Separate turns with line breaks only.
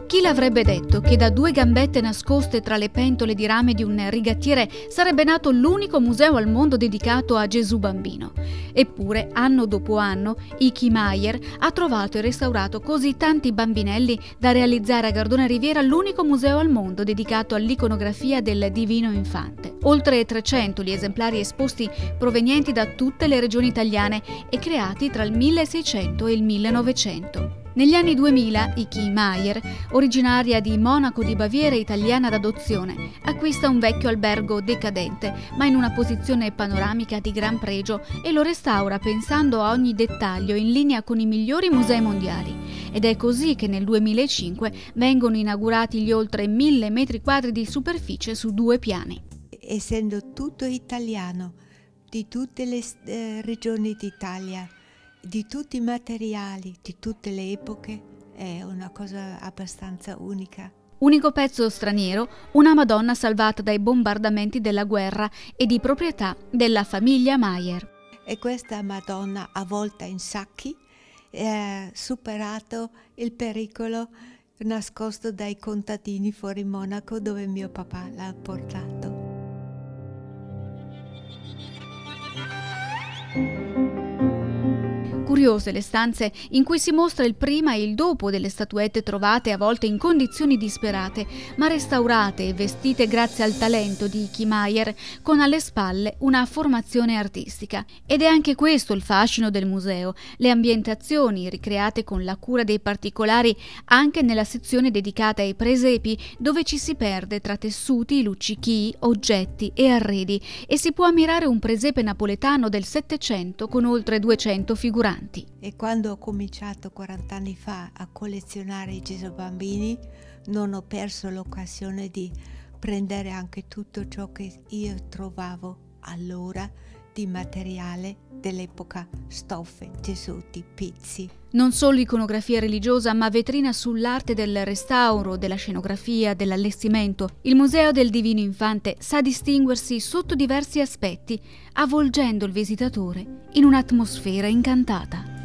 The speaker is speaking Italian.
Chi l'avrebbe detto che da due gambette nascoste tra le pentole di rame di un rigattiere sarebbe nato l'unico museo al mondo dedicato a Gesù Bambino? Eppure, anno dopo anno, Iki Mayer ha trovato e restaurato così tanti bambinelli da realizzare a Gardona Riviera l'unico museo al mondo dedicato all'iconografia del Divino Infante. Oltre 300 gli esemplari esposti provenienti da tutte le regioni italiane e creati tra il 1600 e il 1900. Negli anni 2000, Iki Mayer, originaria di Monaco di Baviera e italiana d'adozione, acquista un vecchio albergo decadente, ma in una posizione panoramica di gran pregio, e lo restaura pensando a ogni dettaglio in linea con i migliori musei mondiali. Ed è così che nel 2005 vengono inaugurati gli oltre 1000 metri quadri di superficie su 2 piani.
Essendo tutto italiano, di tutte le regioni d'Italia, di tutti i materiali, di tutte le epoche, è una cosa abbastanza unica.
Unico pezzo straniero, una Madonna salvata dai bombardamenti della guerra e di proprietà della famiglia Mayer.
E questa Madonna, avvolta in sacchi, ha superato il pericolo nascosto dai contadini fuori Monaco, dove mio papà l'ha portato.
Curiose le stanze in cui si mostra il prima e il dopo delle statuette trovate a volte in condizioni disperate, ma restaurate e vestite grazie al talento di Iki Mayer, con alle spalle una formazione artistica. Ed è anche questo il fascino del museo, le ambientazioni ricreate con la cura dei particolari anche nella sezione dedicata ai presepi, dove ci si perde tra tessuti, luccichii, oggetti e arredi, e si può ammirare un presepe napoletano del Settecento con oltre 200 figuranti.
E quando ho cominciato 40 anni fa a collezionare i Gesù Bambini, non ho perso l'occasione di prendere anche tutto ciò che io trovavo allora di materiale dell'epoca: stoffe, tessuti, pizzi.
Non solo iconografia religiosa, ma vetrina sull'arte del restauro, della scenografia, dell'allestimento. Il Museo del Divino Infante sa distinguersi sotto diversi aspetti, avvolgendo il visitatore in un'atmosfera incantata.